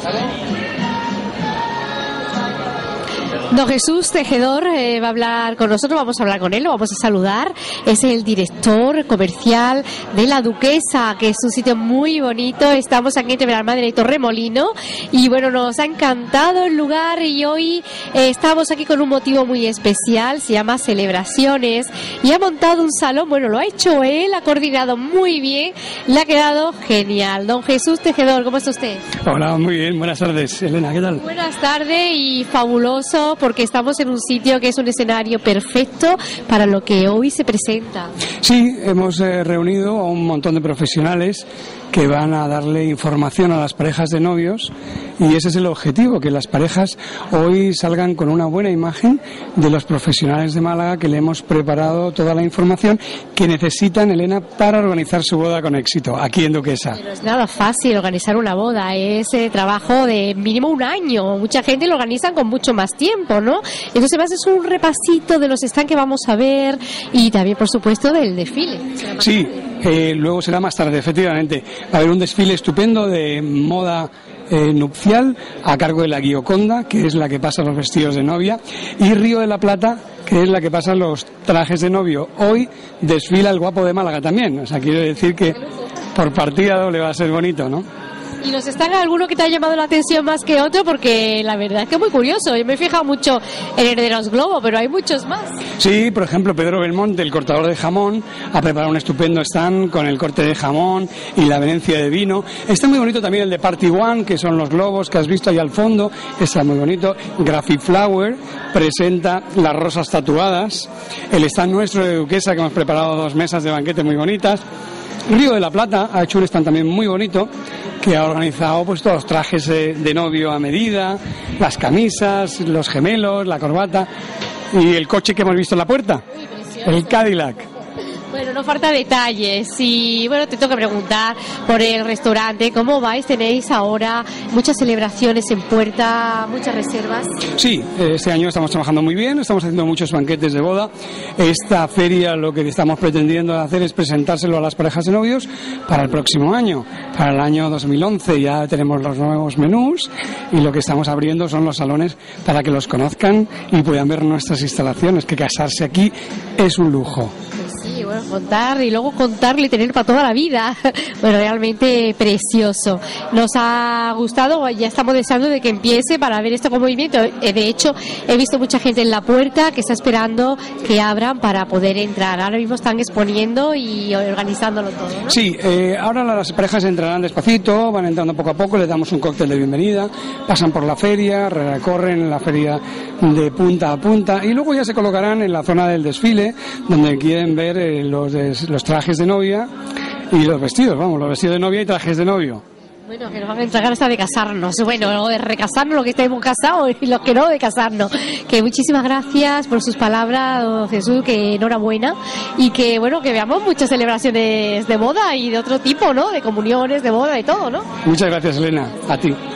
Don Jesús Tejedor va a hablar con nosotros, vamos a hablar con él, lo vamos a saludar. Es el director comercial de La Duquesa, que es un sitio muy bonito. Estamos aquí entre Benalmádena y Torremolino y bueno, nos ha encantado el lugar y hoy estamos aquí con un motivo muy especial, se llama Celebraciones y ha montado un salón, bueno, lo ha hecho él, ha coordinado muy bien, le ha quedado genial. Don Jesús Tejedor, ¿cómo está usted? Hola, muy bien, buenas tardes, Elena, ¿qué tal? Buenas tardes y fabuloso, porque estamos en un sitio que es un escenario perfecto para lo que hoy se presenta. Sí, hemos reunido a un montón de profesionales que van a darle información a las parejas de novios y ese es el objetivo, que las parejas hoy salgan con una buena imagen de los profesionales de Málaga, que le hemos preparado toda la información que necesitan, Elena, para organizar su boda con éxito aquí en Duquesa. Pero es nada fácil organizar una boda, es trabajo de mínimo un año, mucha gente lo organiza con mucho más tiempo, ¿no? Entonces más es un repasito de los stands que vamos a ver y también, por supuesto, del desfile. Sí, luego será más tarde, efectivamente. Va a haber un desfile estupendo de moda nupcial a cargo de la Gioconda, que es la que pasa los vestidos de novia, y Río de la Plata, que es la que pasa los trajes de novio. Hoy desfila el Guapo de Málaga también, o sea, quiero decir que por partida doble va a ser bonito, ¿no? ¿Y nos están alguno que te ha llamado la atención más que otro? Porque la verdad es que es muy curioso. Yo me he fijado mucho en el de los globos, pero hay muchos más. Sí, por ejemplo, Pedro Belmonte, el cortador de jamón, ha preparado un estupendo stand con el corte de jamón y la venencia de vino. Está muy bonito también el de Party One, que son los globos que has visto ahí al fondo. Está muy bonito. Graphic Flower presenta las rosas tatuadas. El stand nuestro de Duquesa, que hemos preparado 2 mesas de banquete muy bonitas. Río de la Plata ha hecho un stand también muy bonito, que ha organizado pues todos los trajes de novio a medida, las camisas, los gemelos, la corbata y el coche que hemos visto en la puerta, el Cadillac. Bueno, no falta detalles y bueno, te toca preguntar por el restaurante, ¿cómo vais? ¿Tenéis ahora muchas celebraciones en puerta, muchas reservas? Sí, este año estamos trabajando muy bien, estamos haciendo muchos banquetes de boda. Esta feria lo que estamos pretendiendo hacer es presentárselo a las parejas de novios para el próximo año, para el año 2011 ya tenemos los nuevos menús y lo que estamos abriendo son los salones para que los conozcan y puedan ver nuestras instalaciones, que casarse aquí es un lujo. Sí, bueno, contar y luego contarle y tener para toda la vida. Bueno, realmente precioso. Nos ha gustado, ya estamos deseando de que empiece para ver esto con movimiento. De hecho, he visto mucha gente en la puerta que está esperando que abran para poder entrar. Ahora mismo están exponiendo y organizándolo todo, ¿no? Sí, ahora las parejas entrarán despacito, van entrando poco a poco, les damos un cóctel de bienvenida, pasan por la feria, recorren la feria de punta a punta y luego ya se colocarán en la zona del desfile, donde quieren ver los trajes de novia y los vestidos, los vestidos de novia y trajes de novio. Bueno, que nos van a entregar hasta de casarnos, bueno, de recasarnos, los que estemos casados y los que no, de casarnos. Que muchísimas gracias por sus palabras, don Jesús, que enhorabuena y que bueno, que veamos muchas celebraciones de boda y de otro tipo, ¿no? De comuniones, de boda, de todo, ¿no? Muchas gracias, Elena, a ti.